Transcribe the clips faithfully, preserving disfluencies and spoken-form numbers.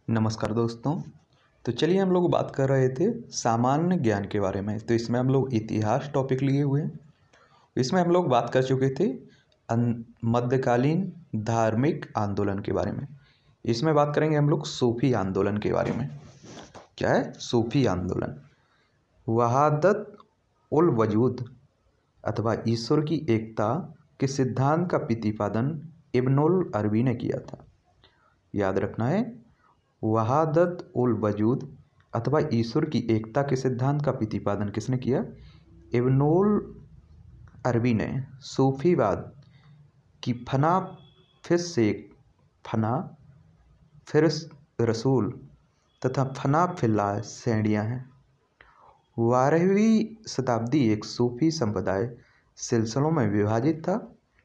नमस्कार दोस्तों। तो चलिए हम लोग बात कर रहे थे सामान्य ज्ञान के बारे में। तो इसमें हम लोग इतिहास टॉपिक लिए हुए हैं। इसमें हम लोग बात कर चुके थे अन- मध्यकालीन धार्मिक आंदोलन के बारे में। इसमें बात करेंगे हम लोग सूफी आंदोलन के बारे में। क्या है सूफी आंदोलन? वहादत उल वजूद अथवा ईश्वर की एकता के सिद्धांत का प्रतिपादन इब्नुल अरबी ने किया था। याद रखना है, वहादत उल वजूद अथवा ईश्वर की एकता के सिद्धांत का प्रतिपादन किसने किया? इब्नुल अरबी ने। सूफीवाद की फना फिर शेख, फना फिर रसूल तथा फना फिल्ला श्रेणियाँ हैं। बारहवीं शताब्दी एक सूफी संप्रदाय सिलसिलों में विभाजित था।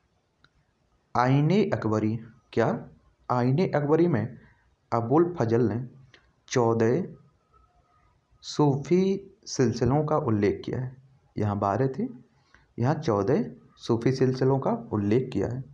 आईने अकबरी, क्या आईने अकबरी में अबुल फजल ने चौदह सूफी सिलसिलों का उल्लेख किया है। यहाँ बारह थे, यहाँ चौदह सूफी सिलसिलों का उल्लेख किया है।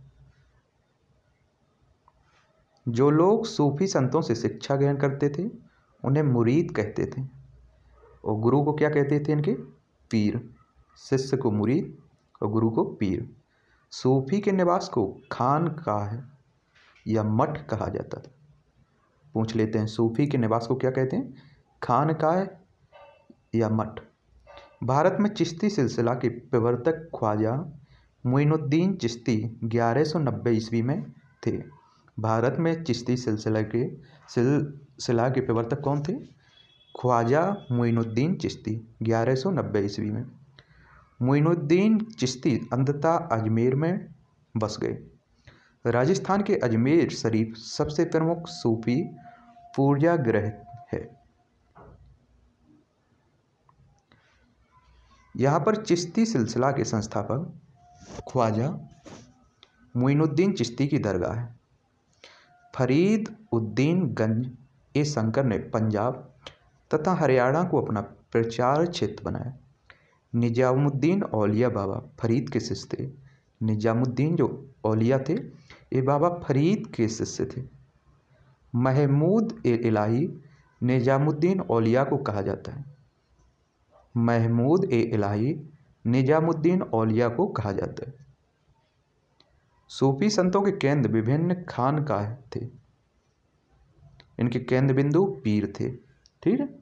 जो लोग सूफी संतों से शिक्षा ग्रहण करते थे उन्हें मुरीद कहते थे, और गुरु को क्या कहते थे? इनके पीर। शिष्य को मुरीद और गुरु को पीर। सूफी के निवास को खानकाह या मठ कहा जाता था। पूछ लेते हैं, सूफी के निवास को क्या कहते हैं? खानकाह या मठ। भारत में चिश्ती सिलसिला के प्रवर्तक ख्वाजा मुइनुद्दीन चिश्ती ग्यारह सौ नब्बे ईस्वी में थे। भारत में चिश्ती सिलसिला के सिलसिला के प्रवर्तक कौन थे? ख्वाजा मुइनुद्दीन चिश्ती ग्यारह सौ नब्बे ईस्वी में। मुइनुद्दीन चिश्ती अंततः अजमेर में बस गए। राजस्थान के अजमेर शरीफ सबसे प्रमुख सूफी पूर्जागृह है। यहाँ पर चिश्ती सिलसिला के संस्थापक ख्वाजा मुइनुद्दीन चिश्ती की दरगाह है। फरीद उद्दीन गंज ए शंकर ने पंजाब तथा हरियाणा को अपना प्रचार क्षेत्र बनाया। निजामुद्दीन औलिया बाबा फरीद के शिष्य थे। निजामुद्दीन जो औलिया थे ये बाबा फरीद के शिष्य थे। महमूद ए इलाही निजामुद्दीन औलिया को कहा जाता है। महमूद ए इलाही निजामुद्दीन औलिया को कहा जाता है। सूफी संतों के केंद्र विभिन्न खानकाह थे। इनके केंद्र बिंदु पीर थे। ठीक है।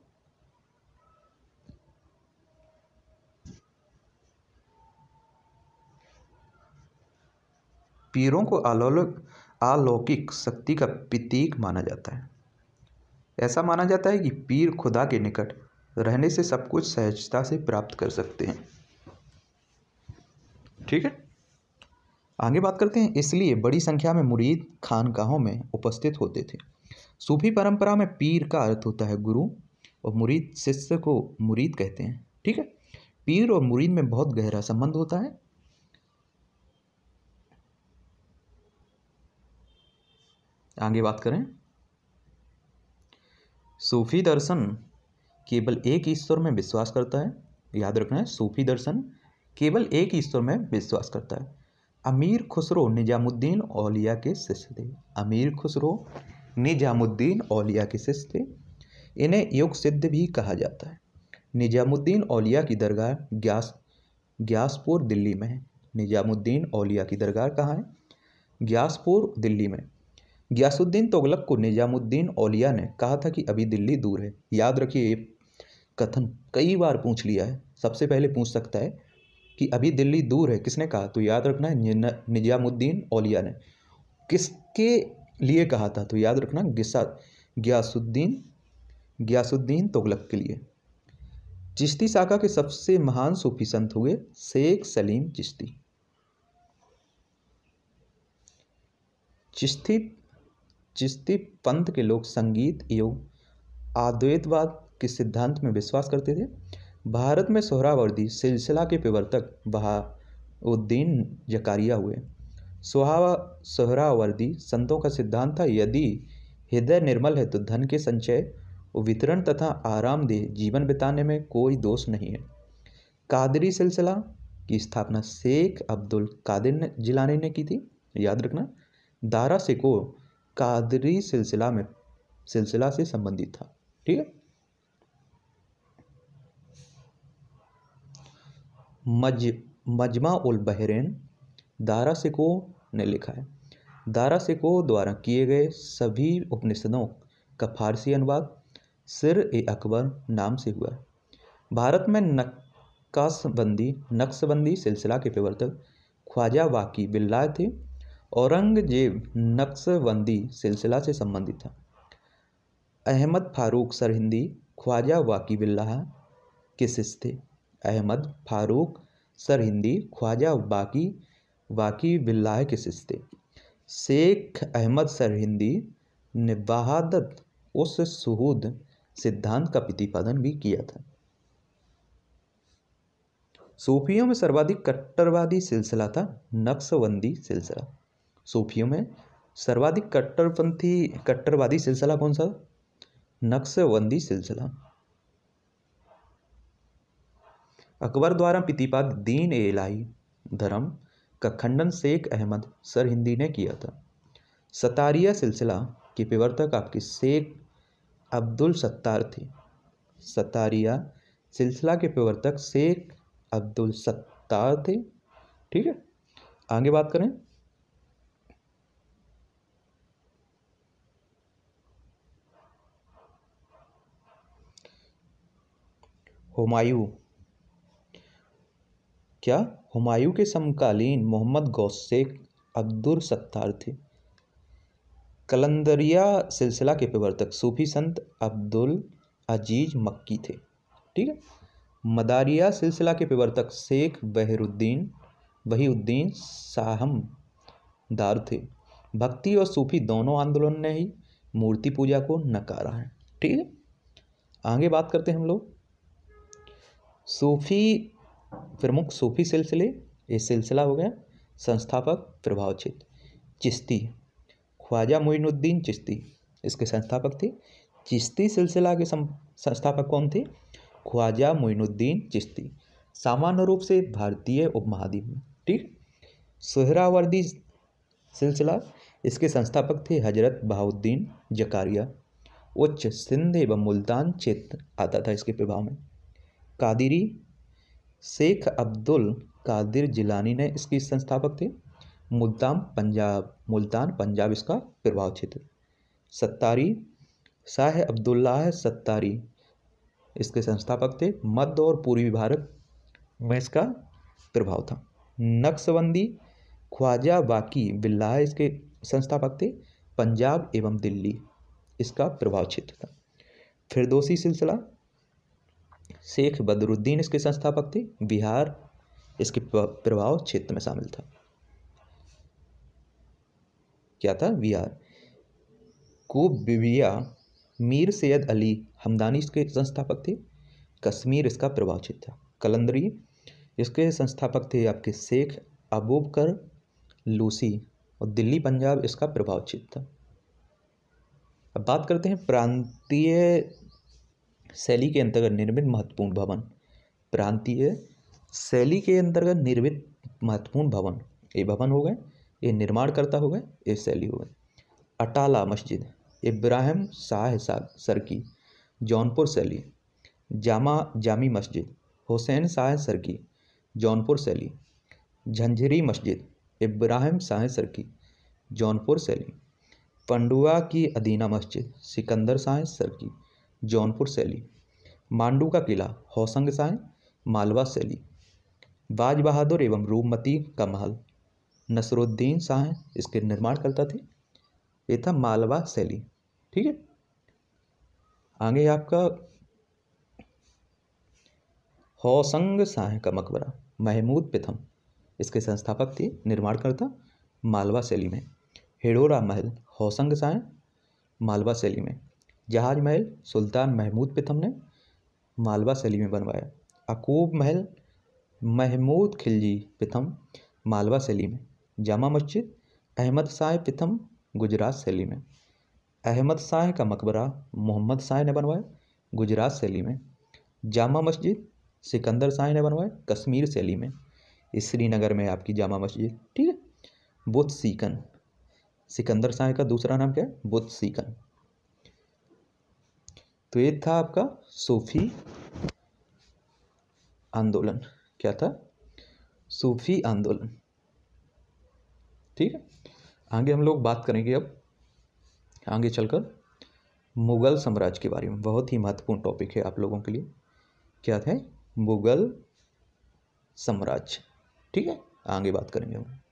पीरों को अलौकिक अलौकिक शक्ति का प्रतीक माना जाता है। ऐसा माना जाता है कि पीर खुदा के निकट रहने से सब कुछ सहजता से प्राप्त कर सकते हैं। ठीक है, आगे बात करते हैं। इसलिए बड़ी संख्या में मुरीद खानकाहों में उपस्थित होते थे। सूफी परंपरा में पीर का अर्थ होता है गुरु, और मुरीद शिष्य को मुरीद कहते हैं। ठीक है, पीर और मुरीद में बहुत गहरा संबंध होता है। आगे बात करें, सूफी दर्शन केवल एक ईश्वर में विश्वास करता है। याद रखना है, सूफी दर्शन केवल एक ईश्वर में विश्वास करता है। अमीर खुसरो निजामुद्दीन औलिया के शिष्य थे। अमीर खुसरो निजामुद्दीन औलिया के शिष्य थे। इन्हें योग सिद्ध भी कहा जाता है। निजामुद्दीन औलिया की दरगाह ग्यास ग्यासपुर दिल्ली में है। निजामुद्दीन औलिया की दरगाह कहाँ है? ग्यासपुर दिल्ली में। गियासुद्दीन तुगलक को निजामुद्दीन औलिया ने कहा था कि अभी दिल्ली दूर है। याद रखिए, ये कथन कई बार पूछ लिया है। सबसे पहले पूछ सकता है कि अभी दिल्ली दूर है, किसने कहा? तो याद रखना है निजामुद्दीन औलिया ने। किसके लिए कहा था? तो याद रखना गिसा गियासुद्दीन गियासुद्दीन तुगलक के लिए। चिश्ती शाखा के सबसे महान सूफी संत हुए शेख सलीम चिश्ती। चिश्ती चिश्ती पंथ के लोग संगीत एवं अद्वैतवाद के सिद्धांत में विश्वास करते थे। भारत में सोहरावर्दी सिलसिला के प्रवर्तक बहाउद्दीन जकारिया हुए। सोहा सोहरावर्दी संतों का सिद्धांत था, यदि हृदय निर्मल है तो धन के संचय वितरण तथा आरामदेह जीवन बिताने में कोई दोष नहीं है। कादरी सिलसिला की स्थापना शेख अब्दुल कादिर जिलानी ने की थी। याद रखना, दारा सिको कादरी सिलसिला में सिलसिला से संबंधित था। ठीक है। मज मजमा उल बहरैन दारा शिको ने लिखा है, दारा शिको द्वारा किए गए सभी उपनिषदों का फारसी अनुवाद सिर ए अकबर नाम से हुआ। भारत में नक्काशबंदी नक्शबंदी सिलसिला के प्रवर्तक ख्वाजा वाकी बिल्लाह थे। औरंगजेब नक्शबंदी सिलसिला से संबंधित था। अहमद फारूक सरहिंदी ख्वाजा वाकी बिल्लाह के शिष्य थे। अहमद फारूक सरहिंदी ख्वाजा वाकी वाकी बिल्लाह के शिष्य थे। शेख अहमद सरहिंदी ने वहादत उस सुहूद सिद्धांत का प्रतिपादन भी किया था। सूफियों में सर्वाधिक कट्टरवादी सिलसिला था नक्शबंदी सिलसिला। सूफियों में सर्वाधिक कट्टरपंथी कट्टरवादी सिलसिला कौन सा? नक्शबंदी सिलसिला। अकबर द्वारा प्रतिपादित दीन ए इलाही धर्म का खंडन शेख अहमद सरहिंदी ने किया था। सतारिया सिलसिला के प्रवर्तक आपके शेख अब्दुल सत्तार थे। सतारिया सिलसिला के प्रवर्तक शेख अब्दुल सत्तार थे। ठीक है। आगे बात करें, हुमायूं। क्या? हुमायूं के समकालीन मोहम्मद गौस शेख अब्दुल सत्तार थे। कलंदरिया सिलसिला के प्रवर्तक सूफी संत अब्दुल अजीज मक्की थे। ठीक है। मदारिया सिलसिला के प्रवर्तक शेख बहरुद्दीन वहीउद्दीन साहमदार थे। भक्ति और सूफी दोनों आंदोलन ने ही मूर्ति पूजा को नकारा है। ठीक है। आगे बात करते हैं हम लोग सूफी प्रमुख सूफी सिलसिले। ये सिलसिला हो गया संस्थापक प्रभाव क्षेत्र चिश्ती ख्वाजा मोइनुद्दीन चिश्ती इसके संस्थापक थे। चिश्ती सिलसिला के संस्थापक कौन थे? ख्वाजा मोइनुद्दीन चिश्ती, सामान्य रूप से भारतीय उपमहाद्वीप में। ठीक। सोहरावर्दी सिलसिला, इसके संस्थापक थे हजरत बहाउद्दीन जकारिया, उच्च सिंध एवं मुल्तान क्षेत्र आता था इसके प्रभाव में। कादिरी, शेख अब्दुल कादिर जिलानी ने इसके संस्थापक थे। मुल्तान पंजाब मुल्तान पंजाब इसका प्रभाव क्षेत्र। सत्तारी, शाह अब्दुल्लाह सत्तारी इसके संस्थापक थे। मध्य और पूर्वी भारत में इसका प्रभाव था। नक्शबंदी, ख्वाजा वाकी बिल्लाह इसके संस्थापक थे। पंजाब एवं दिल्ली इसका प्रभाव क्षेत्र था। फिरदौसी सिलसिला, शेख बदरुद्दीन इसके संस्थापक थे। बिहार इसके प्रभाव क्षेत्र में शामिल था। क्या था? बिहार। कुबिया, मीर सैयद अली हमदानी इसके संस्थापक थे। कश्मीर इसका प्रभाव क्षेत्र था। कलंदरी, इसके संस्थापक थे आपके शेख अबूबकर लूसी और दिल्ली पंजाब इसका प्रभाव क्षेत्र था। अब बात करते हैं प्रांतीय शैली के अंतर्गत निर्मित महत्वपूर्ण भवन। प्रांतीय शैली के अंतर्गत निर्मित महत्वपूर्ण भवन, ये भवन हो गए, ये निर्माणकर्ता हो गए, ये शैली हो गए। अटाला मस्जिद, इब्राहिम शाह सरकी जौनपुर शैली। जामा जामी मस्जिद, हुसैन शाह सरकी जौनपुर शैली। झंझरी मस्जिद, इब्राहिम शाह सरकी जौनपुर शैली। पंडुआ की अदीना मस्जिद, सिकंदर शाह सरकी जौनपुर शैली। मांडू का किला, होसंग शाह मालवा शैली। बाज बहादुर एवं रूपमती का महल, नसरुद्दीन शाह इसके निर्माण करता थे। ये था मालवा शैली। ठीक है। आगे आपका होसंग शाह का मकबरा, महमूद प्रथम इसके संस्थापक थे, निर्माणकर्ता मालवा शैली में। हिडोरा महल, होसंग शाह मालवा शैली में। जहाज महल, सुल्तान महमूद प्रथम ने मालवा शैली में बनवाया। अकूब महल, महमूद खिलजी प्रथम मालवा शैली में। जामा मस्जिद, अहमद शाह प्रथम गुजरात शैली में। अहमद शाह का मकबरा मोहम्मद शाह ने बनवाया गुजरात शैली में। जामा मस्जिद सिकंदर शाह ने बनवाया कश्मीर शैली में। श्रीनगर में आपकी जामा मस्जिद। ठीक है। बुत सीकन, सिकंदर शाह का दूसरा नाम क्या है? बुत सीकन। तो ये था आपका सूफी आंदोलन। क्या था? सूफी आंदोलन। ठीक है, आगे हम लोग बात करेंगे अब आगे चलकर मुगल साम्राज्य के बारे में। बहुत ही महत्वपूर्ण टॉपिक है आप लोगों के लिए। क्या है? मुगल साम्राज्य। ठीक है, आगे बात करेंगे हम।